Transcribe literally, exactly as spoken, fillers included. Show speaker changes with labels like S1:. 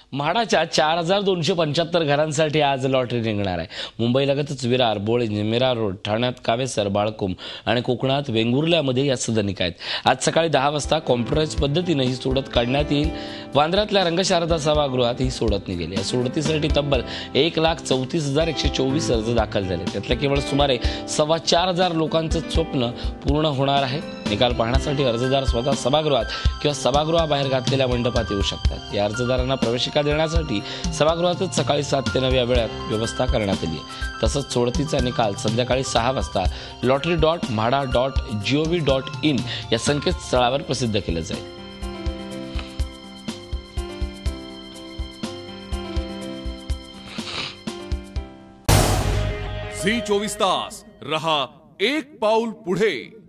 S1: म्हाडाच्या चार हजार दोनशे पंच्याहत्तर घरांसाठी आज लॉटरी निघणार आहे. मुंबईलगतच विरार, बोळे, मीरा रोड, ठाण्यात कावेसर, बाळकुम आणि कोकणात वेंगुर्ल्यामध्ये या सदनिका आहेत. आज सकाळी दहा वाजता कॉम्प्युटराइज पद्धतीने ही सोडत काढण्यात येईल. वांद्र्यातल्या रंगशारदा सभागृहात ही सोडत निघेल. या सोडतीसाठी तब्बल एक लाख चौतीस हजार एकशे चोवीस अर्ज दाखल झाले. त्यातल्या केवळ सुमारे सव्वा चार हजार लोकांचं स्वप्न पूर्ण होणार आहे. निकाल पाहण्यासाठी अर्जदार स्वतः सभागृहात किंवा सभागृहाबाहेर घातलेल्या मंडपात येऊ शकतात. या अर्जदारांना प्रवेशिका देण्यासाठी सभागृहातच सकाळी सात ते नऊ या वेळात व्यवस्था करण्यात आली आहे. तसंच सोडतीचा निकाल संध्याकाळी सहा वाजता lottery dot MHADA dot gov dot in या संकेतस्थळावर प्रसिद्ध केलं जाईल.
S2: झी चोवीस तास रहा एक पाऊल पुढे.